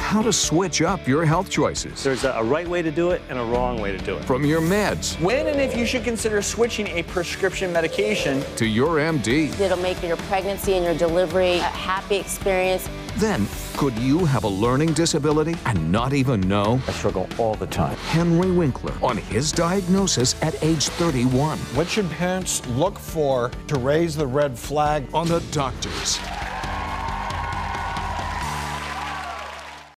how to switch up your health choices. There's a right way to do it and a wrong way to do it. From your meds. When and if you should consider switching a prescription medication. To your MD. It'll make your pregnancy and your delivery a happy experience. Then, could you have a learning disability and not even know? I struggle all the time. Henry Winkler on his diagnosis at age 31. What should parents look for to raise the red flag? On the Doctors.